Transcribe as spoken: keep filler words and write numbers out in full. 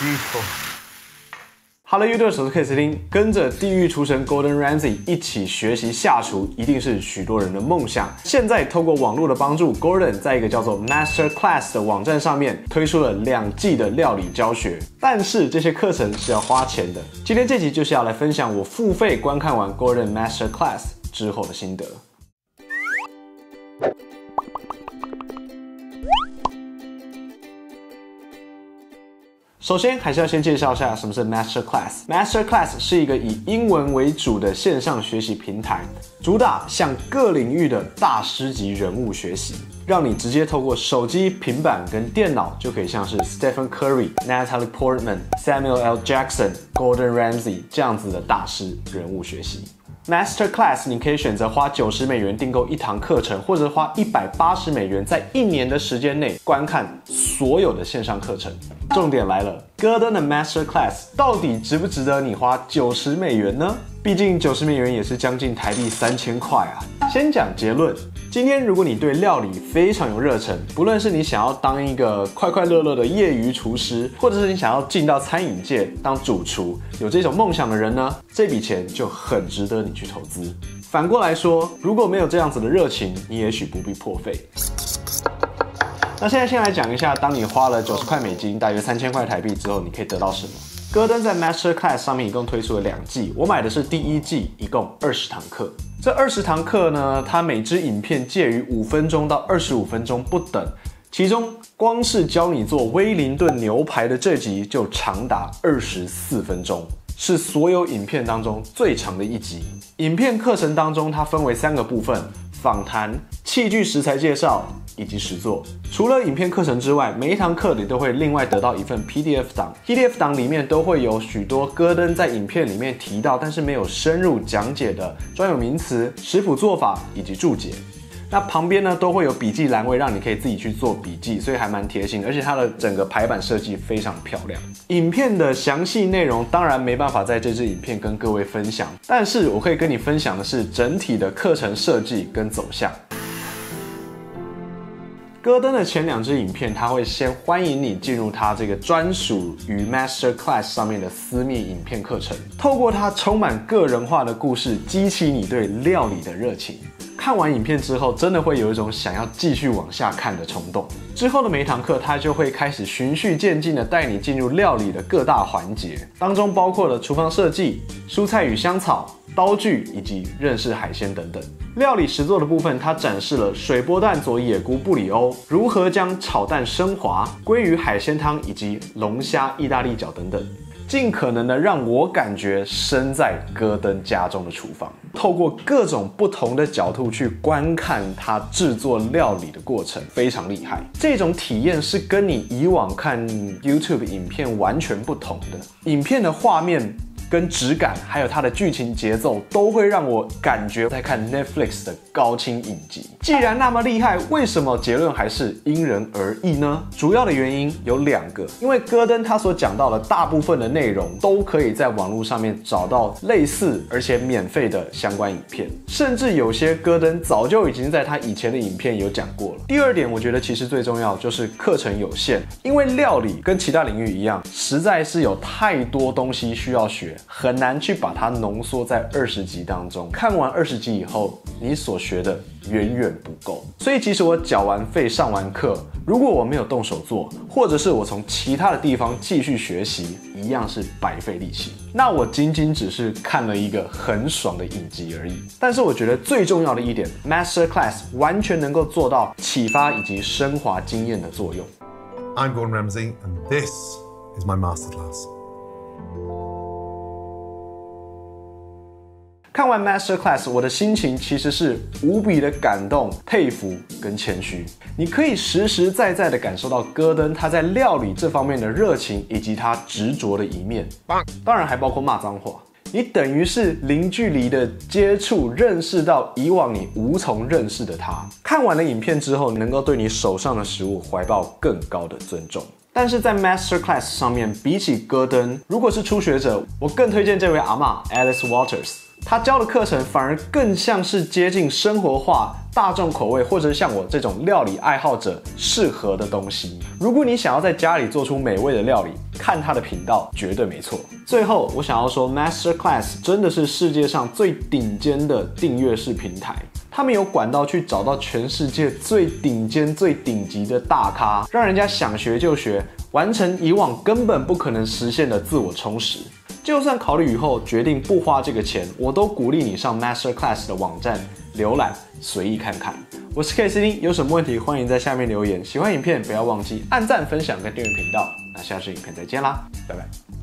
beautiful. Hello YouTube， 我是 K 斯汀，跟着地狱厨神 Gordon Ramsay 一起学习下厨，一定是许多人的梦想。现在透过网络的帮助 ，Gordon 在一个叫做 Master Class 的网站上面推出了两季的料理教学，但是这些课程是要花钱的。今天这集就是要来分享我付费观看完 Gordon Master Class 之后的心得。首先，还是要先介绍一下什么是 Master Class。Master Class 是一个以英文为主的线上学习平台，主打向各领域的大师级人物学习，让你直接透过手机、平板跟电脑就可以像是 Stephen Curry、Natalie Portman、Samuel L. Jackson、Gordon Ramsay 这样子的大师人物学习。Master Class 你可以选择花九十美元订购一堂课程，或者花一百八十美元在一年的时间内观看所有的线上课程。重点来了，戈登的 Master Class 到底值不值得你花九十美元呢？毕竟九十美元也是将近台币三千块啊。先讲结论，今天如果你对料理非常有热忱，不论是你想要当一个快快乐乐的业余厨师，或者是你想要进到餐饮界当主厨，有这种梦想的人呢，这笔钱就很值得你去投资。反过来说，如果没有这样子的热情，你也许不必破费。那现在先来讲一下，当你花了九十块美金，大约三千块台币之后，你可以得到什么？戈登在 Master Class 上面一共推出了两季，我买的是第一季，一共二十堂课。这二十堂课呢，它每支影片介于五分钟到二十五分钟不等，其中光是教你做威灵顿牛排的这集就长达二十四分钟。是所有影片当中最长的一集。影片课程当中，它分为三个部分：访谈、器具食材介绍以及实作。除了影片课程之外，每一堂课你都会另外得到一份 P D F 档。P D F 档里面都会有许多戈登在影片里面提到，但是没有深入讲解的专有名词、食谱做法以及注解。那旁边呢都会有笔记栏位，让你可以自己去做笔记，所以还蛮贴心，而且它的整个排版设计非常漂亮。影片的详细内容当然没办法在这支影片跟各位分享，但是我可以跟你分享的是整体的课程设计跟走向。戈登的前两支影片，他会先欢迎你进入他这个专属于 Master Class 上面的私密影片课程，透过他充满个人化的故事，激起你对料理的热情。看完影片之后，真的会有一种想要继续往下看的冲动。之后的每一堂课，他就会开始循序渐进的带你进入料理的各大环节，当中包括了厨房设计、蔬菜与香草、刀具以及认识海鲜等等。料理实作的部分，它展示了水波蛋佐野菇布里欧如何将炒蛋升华、鲑鱼海鲜汤以及龙虾意大利饺等等。尽可能的让我感觉身在戈登家中的厨房，透过各种不同的角度去观看他制作料理的过程，非常厉害。这种体验是跟你以往看 YouTube 影片完全不同的。影片的画面跟质感，还有它的剧情节奏，都会让我感觉在看 Netflix 的高清影集。既然那么厉害，为什么结论还是因人而异呢？主要的原因有两个，因为戈登他所讲到的大部分的内容，都可以在网络上面找到类似而且免费的相关影片，甚至有些戈登早就已经在他以前的影片有讲过了。第二点，我觉得其实最重要就是课程有限，因为料理跟其他领域一样，实在是有太多东西需要学。很难去把它浓缩在二十集当中。看完二十集以后，你所学的远远不够。所以，即使我缴完费、上完课，如果我没有动手做，或者是我从其他的地方继续学习，一样是白费力气。那我仅仅只是看了一个很爽的影集而已。但是，我觉得最重要的一点 ，Master Class 完全能够做到启发以及升华经验的作用。 I'm Gordon Ramsay, and this is my masterclass. 看完 Master Class， 我的心情其实是无比的感动、佩服跟谦虚。你可以实实在在的感受到戈登他在料理这方面的热情，以及他执着的一面。当然还包括骂脏话。你等于是零距离的接触，认识到以往你无从认识的他。看完了影片之后，能够对你手上的食物怀抱更高的尊重。但是在 Master Class 上面，比起戈登，如果是初学者，我更推荐这位阿嬷 Alice Waters。 他教的课程反而更像是接近生活化、大众口味，或者是像我这种料理爱好者适合的东西。如果你想要在家里做出美味的料理，看他的频道绝对没错。最后，我想要说 ，Masterclass 真的是世界上最顶尖的订阅式平台。他们有管道去找到全世界最顶尖、最顶级的大咖，让人家想学就学，完成以往根本不可能实现的自我充实。就算考虑以后决定不花这个钱，我都鼓励你上 Masterclass 的网站浏览，随意看看。我是 K C D， 有什么问题欢迎在下面留言。喜欢影片不要忘记按赞、分享跟订阅频道。那下次影片再见啦，拜拜。